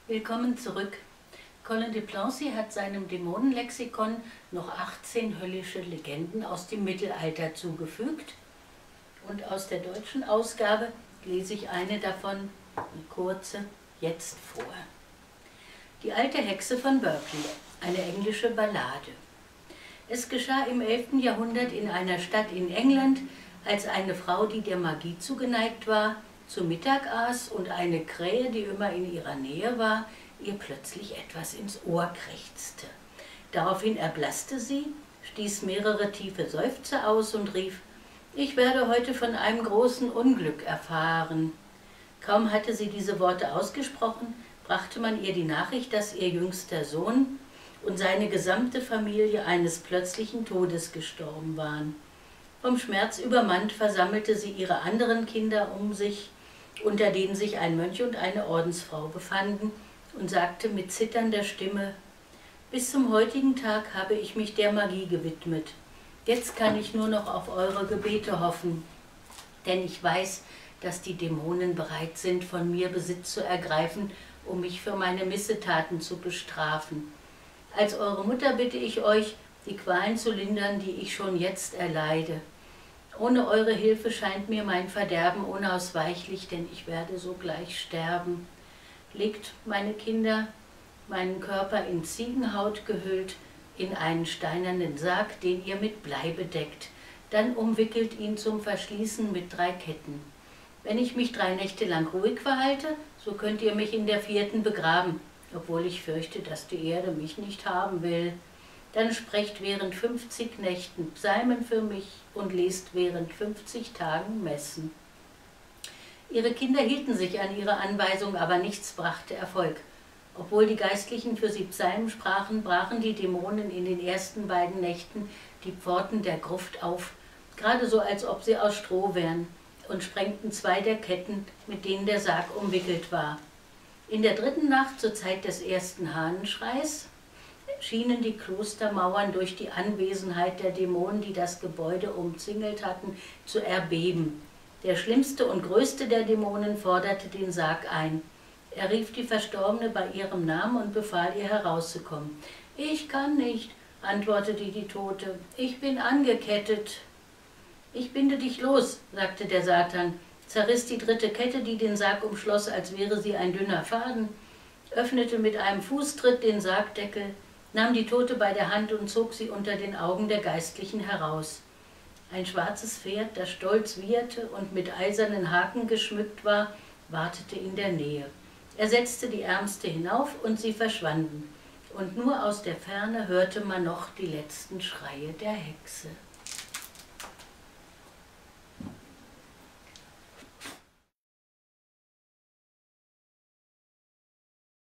Willkommen zurück. Colin de Plancy hat seinem Dämonenlexikon noch 18 höllische Legenden aus dem Mittelalter zugefügt. Und aus der deutschen Ausgabe lese ich eine davon, eine kurze, jetzt vor. Die alte Hexe von Berkeley, eine englische Ballade. Es geschah im 11. Jahrhundert in einer Stadt in England, als eine Frau, die der Magie zugeneigt war, zu Mittag aß und eine Krähe, die immer in ihrer Nähe war, ihr plötzlich etwas ins Ohr krächzte. Daraufhin erblasste sie, stieß mehrere tiefe Seufzer aus und rief: »Ich werde heute von einem großen Unglück erfahren.« Kaum hatte sie diese Worte ausgesprochen, brachte man ihr die Nachricht, dass ihr jüngster Sohn und seine gesamte Familie eines plötzlichen Todes gestorben waren. Vom Schmerz übermannt versammelte sie ihre anderen Kinder um sich, unter denen sich ein Mönch und eine Ordensfrau befanden, und sagte mit zitternder Stimme: »Bis zum heutigen Tag habe ich mich der Magie gewidmet. Jetzt kann ich nur noch auf eure Gebete hoffen, denn ich weiß, dass die Dämonen bereit sind, von mir Besitz zu ergreifen, um mich für meine Missetaten zu bestrafen. Als eure Mutter bitte ich euch, die Qualen zu lindern, die ich schon jetzt erleide. Ohne eure Hilfe scheint mir mein Verderben unausweichlich, denn ich werde sogleich sterben. Legt, meine Kinder, meinen Körper in Ziegenhaut gehüllt in einen steinernen Sarg, den ihr mit Blei bedeckt. Dann umwickelt ihn zum Verschließen mit 3 Ketten. Wenn ich mich 3 Nächte lang ruhig verhalte, so könnt ihr mich in der 4. begraben, obwohl ich fürchte, dass die Erde mich nicht haben will. Dann sprecht während 50 Nächten Psalmen für mich und lest während 50 Tagen Messen.« Ihre Kinder hielten sich an ihre Anweisung, aber nichts brachte Erfolg. Obwohl die Geistlichen für sie Psalmen sprachen, brachen die Dämonen in den ersten beiden Nächten die Pforten der Gruft auf, gerade so, als ob sie aus Stroh wären, und sprengten 2 der Ketten, mit denen der Sarg umwickelt war. In der 3. Nacht, zur Zeit des ersten Hahnenschreis, schienen die Klostermauern durch die Anwesenheit der Dämonen, die das Gebäude umzingelt hatten, zu erbeben. Der schlimmste und größte der Dämonen forderte den Sarg ein. Er rief die Verstorbene bei ihrem Namen und befahl ihr herauszukommen. »Ich kann nicht«, antwortete die Tote, »ich bin angekettet.« »Ich binde dich los«, sagte der Satan, zerriss die 3. Kette, die den Sarg umschloss, als wäre sie ein dünner Faden, öffnete mit einem Fußtritt den Sargdeckel, nahm die Tote bei der Hand und zog sie unter den Augen der Geistlichen heraus. Ein schwarzes Pferd, das stolz wieherte und mit eisernen Haken geschmückt war, wartete in der Nähe. Er setzte die Ärmste hinauf und sie verschwanden, und nur aus der Ferne hörte man noch die letzten Schreie der Hexe.